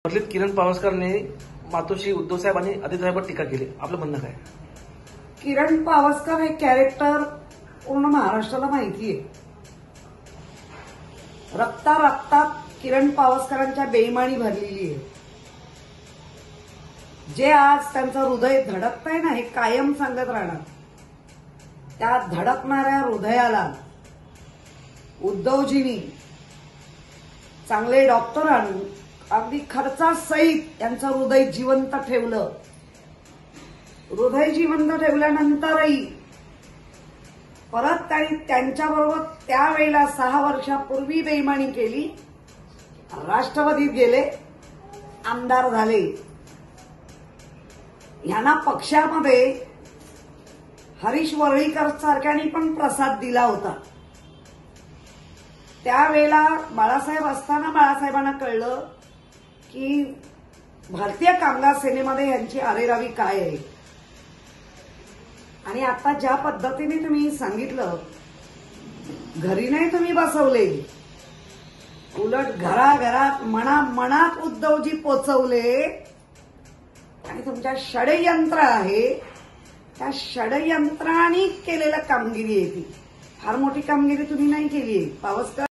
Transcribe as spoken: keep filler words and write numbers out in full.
म्हटलं किरण पावसकरने मातोश्री उद्धव साहेब आणि आदित्यसाहेबांवर टीका केली. आपलं म्हणणं काय? किरण पावसकर हे कॅरेक्टर पूर्ण महाराष्ट्राला माहिती आहे. रक्ता रक्तात किरण पावसकरांच्या बेईमानी भरलेली आहे. जे आज त्यांचं हृदय धडकतंय ना, हे कायम सांगत राहणार. त्या धडकणाऱ्या हृदयाला उद्धवजींनी चांगले डॉक्टर आणून अगदी खर्चासहित त्यांचं हृदय जिवंत ठेवलं. हृदय जिवंत ठेवल्यानंतरही परत त्यांनी त्यांच्याबरोबर त्यावेळेला सहा वर्षापूर्वी बेईमानी केली. राष्ट्रवादीत गेले, आमदार झाले. यांना पक्षामध्ये हरीश वरळीकर सारख्यांनी पण प्रसाद दिला होता. त्यावेळेला बाळासाहेब असताना बाळासाहेबांना कळलं की भारतीय कामगार सेनेमध्ये यांची आरेरावी काय आहे. आणि आता ज्या पद्धतीने तुम्ही सांगितलं, घरी नाही तुम्ही बसवले, उलट घराघरात मना मनात उद्धवजी पोचवले. आणि तुमच्या षडयंत्र आहे, त्या षडयंत्राने केलेलं कामगिरी आहे ती. फार मोठी कामगिरी तुम्ही नाही केली पावसकर.